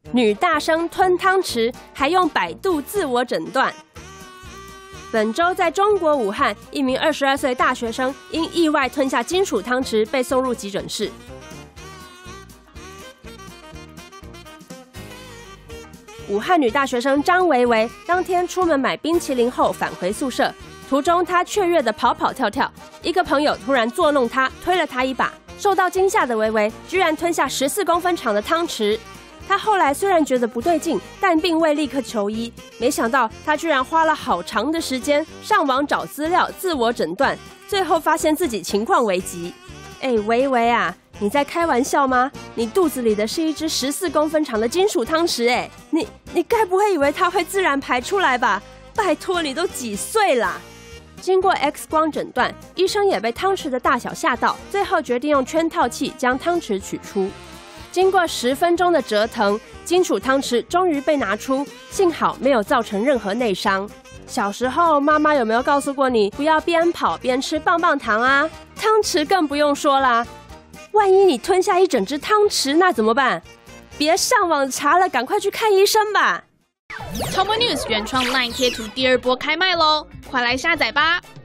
女大生吞汤匙，还用百度自我诊断。本周在中国武汉，一名22岁大学生因意外吞下金属汤匙，被送入急诊室。武汉女大学生张维维当天出门买冰淇淋后返回宿舍，途中她雀跃地跑跑跳跳，一个朋友突然作弄她，推了她一把。受到惊吓的维维居然吞下14公分长的汤匙。她后来虽然觉得不对劲，但并未立刻求医。没想到她居然花了好长的时间上网找资料，自我诊断，最后发现自己情况危急。维维啊，你在开玩笑吗？你肚子里的是一只14公分长的金属汤匙，你该不会以为它会自然排出来吧？拜托，你都几岁啦？经过 X 光诊断，医生也被汤匙的大小吓到，最后决定用圈套器将汤匙取出。经过10分钟的折腾，金属汤匙终于被拿出，幸好没有造成任何内伤。小时候，妈妈有没有告诉过你不要边跑边吃棒棒糖啊？汤匙更不用说啦，万一你吞下一整只汤匙，那怎么办？别上网查了，赶快去看医生吧。 Tomo News 原创 LINE 贴图第2波开卖喽，快来下载吧！